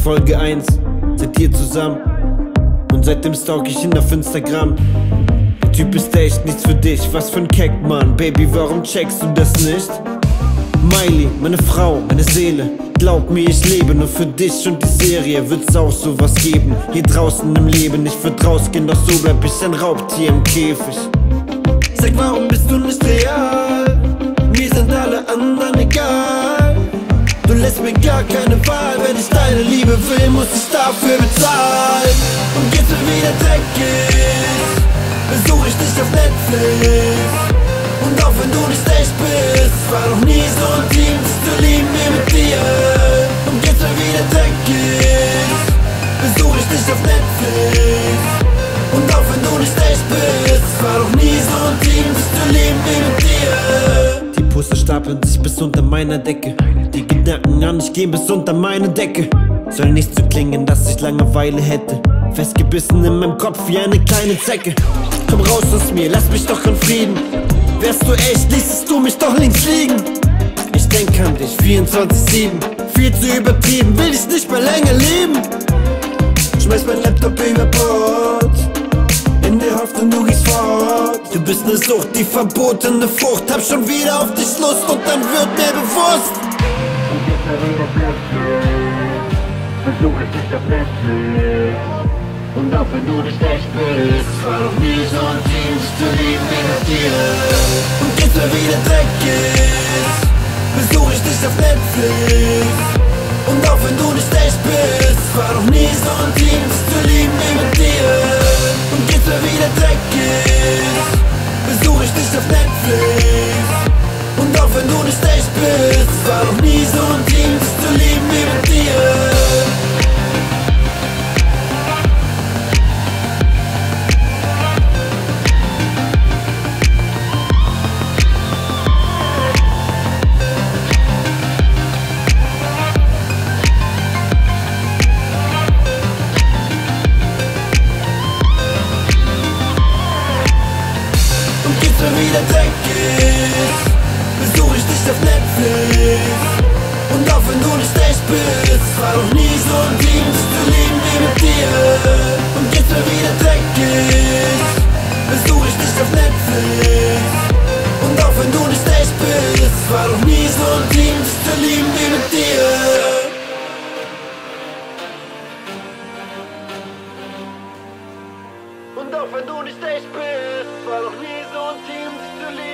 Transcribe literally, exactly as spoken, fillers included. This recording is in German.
Folge eins, seid ihr zusammen. Und seitdem stalk ich ihn auf Instagram. Der Typ ist echt nichts für dich, was für ein Keck, Mann. Baby, warum checkst du das nicht? Miley, meine Frau, meine Seele. Glaub mir, ich lebe nur für dich und die Serie wird's auch sowas geben. Hier draußen im Leben, ich würd rausgehen, doch so bleib ich ein Raubtier im Käfig. Sag, warum bist du nicht real? Mir sind alle anderen egal. Du lässt mir gar keine Wahl, wenn ich deine Liebe will, muss ich dafür bezahlen. Und geht's mir wieder dreckig, besuch ich dich auf Netflix. Und auch wenn du nicht echt bist, war noch nie so intim, dass du lieben wie mit dir. Und geht's mir wieder dreckig, besuch ich dich auf Netflix. Und auch wenn du nicht echt bist, war noch nie so intim, dass du lieben wie mit dir. Die Poster stapeln sich bis unter meiner Decke. Die Gedanken an dich gehen bis unter meine Decke. Soll nicht so klingen, dass ich Langeweile hätte. Festgebissen in meinem Kopf wie eine kleine Zecke. Komm raus aus mir, lass mich doch in Frieden. Wärst du echt, ließest du mich doch links liegen. Ich denk an dich vierundzwanzig sieben. Viel zu übertrieben, will dich nicht mehr länger lieben. Schmeiß mein Laptop über Bord, in der Hoffnung, du gehst fort. Du bist ne Sucht, die verbotene Frucht. Hab schon wieder auf dich Lust und dann wird mir bewusst. Und jetzt mal wieder Netflix, versuch es nicht auf Netflix. Und auch wenn du nicht echt bist, war noch nie so ein Team, dass du lieben wie mit dir. Und geht's mir wieder dreckig, besuch ich dich auf Netflix. Und auch wenn du nicht echt bist, war noch nie so ein Team, dass du lieben wie mit dir. Und geht's mir wieder dreckig, besuch ich dich auf Netflix. Und auch wenn du nicht echt bist, war noch nie so ein Team, dass du lieben wie mit dir. Wieder dreckig, besuch ich dich auf Netflix. Und auch wenn du nicht echt bist, war noch nie so ein Team, dass du lieben wie mit dir. Und geht's mir wieder dreckig, besuch ich dich auf Netflix. Und auch wenn du nicht echt bist, war noch nie so ein Team, dass du lieben wie mit dir. Und auch wenn du nicht echt bist, war noch nie so ein Team, dass du liebst.